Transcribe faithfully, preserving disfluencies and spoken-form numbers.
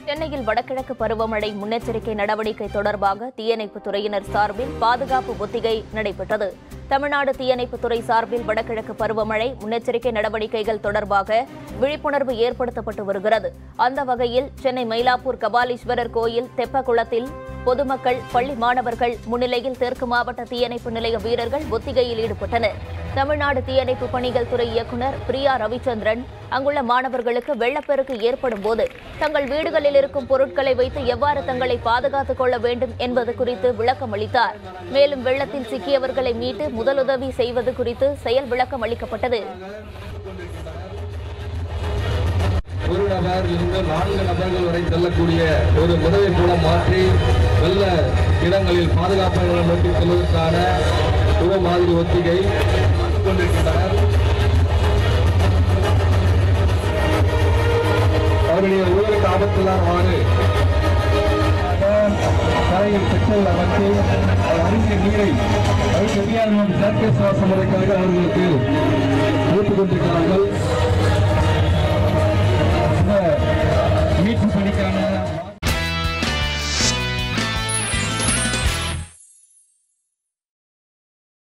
சென்னையில் வடகிழக்கு பருவமழை முன்னெச்சரிக்கை நடவடிக்கை தொடர்பாக தீயணைப்புத் துறையினர் சார்பில் பாதுகாப்பு ஒத்திகை நடைபெற்றது. தமிழ்நாடு தீயணைப்புத்துறை சார்பில் வடகிழக்கு பருவமழை முன்னெச்சரிக்கை நடவடிக்கைகள் தொடர்பாக விழிப்புணர்வு ஏற்படுத்தப்பட்டு வருகிறது. அந்த வகையில் சென்னை மயிலாப்பூர் கபாலீஸ்வரர் கோயில் தெப்பக்குளத்தில் பொதுமக்கள், பள்ளி மாணவர்கள் முன்னிலையில் தெற்கு மாவட்ட தீயணைப்பு நிலைய வீரர்கள் ஒத்திகையில் ஈடுபட்டனர். தமிழ்நாடு தீயணைப்பு பணிகள் துறை இயக்குநர் பிரியா ரவிச்சந்திரன் அங்குள்ள மாணவர்களுக்கு வெள்ளப்பெருக்கு ஏற்படும் போது தங்கள் வீடுகளில் இருக்கும் பொருட்களை வைத்து எவ்வாறு தங்களை பாதுகாத்துக் கொள்ள வேண்டும் என்பது குறித்து விளக்கம் அளித்தார். மேலும் வெள்ளத்தில் சிக்கியவர்களை மீட்டு முதலுதவி செய்வது குறித்து செயல் விளக்கம் அளிக்கப்பட்டது. ஒரு நபர் இருந்து நான்கு நபர்கள் வரை செல்லக்கூடிய ஒரு உதவி மூலம் மாற்றி வெள்ள இடங்களில் பாதுகாப்பாக நோக்கி செல்வதற்கான ஒரு மாதிரி ஒத்திகை கொண்டிருக்கின்றனர். அவருடைய உயிருக்கு ஆபத்தில்லாதவாறு கரையில் பெட்ரோல் அமைத்து அருகிய நீரை அவருக்கு தெரியாத செயற்கை சுவாச முறைக்காக அவர்களுக்கு கொடுத்துக் கொண்டிருக்கிறார்கள்.